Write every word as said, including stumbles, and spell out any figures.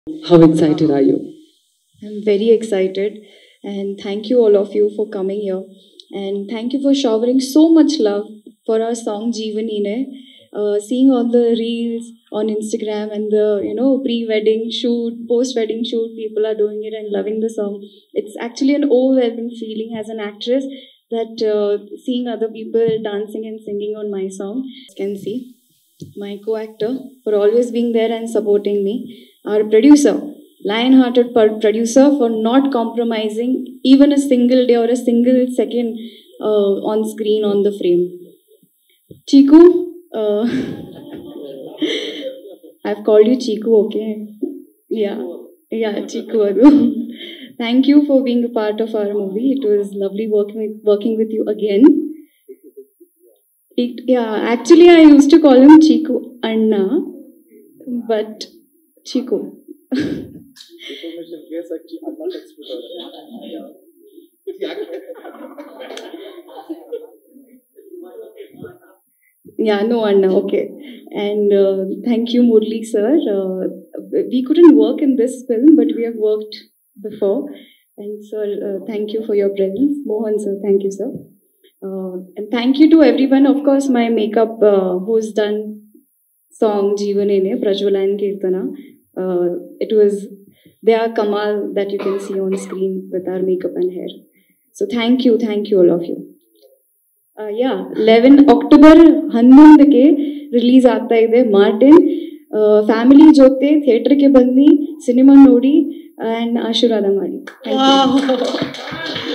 How excited are you? I'm very excited, and thank you all of you for coming here, and thank you for showering so much love for our song Jeevanine. Uh, seeing all the reels on Instagram and the you know pre-wedding shoot, post-wedding shoot, people are doing it and loving the song. It's actually an overwhelming feeling as an actress that uh, seeing other people dancing and singing on my song. Can see my co-actor for always being there and supporting me. Our producer, lion-hearted producer, for not compromising even a single day or a single second uh, on screen on the frame. Chiku, uh, I've called you Chiku, okay? Yeah, yeah, Chiku Adu. Thank you for being a part of our movie. It was lovely working with, working with you again. It, yeah, actually, I used to call him Chiku Anna, but Chiku. Yeah, no, Anna, okay. And uh, thank you, Murli sir. Uh, we couldn't work in this film, but we have worked before. And sir, uh, thank you for your presence. Mohan sir, thank you, sir. Uh, and thank you to everyone. Of course, my makeup uh, who's done song Jeevanene, Prajwala and Kirtana. Uh, it was their Kamal that you can see on screen with our makeup and hair. So thank you, thank you all of you. Ya eleven October ಹನ್ನೊಂದಕ್ಕೆ release ಆಗ್ತಾ ಇದೆ Martin. Family ಜೊತೆ ಥಿಯೇಟರ್ಗೆ ಬನ್ನಿ, cinema ನೋಡಿ and ಆಶೀರ್ವಾದ ಮಾಡಿ.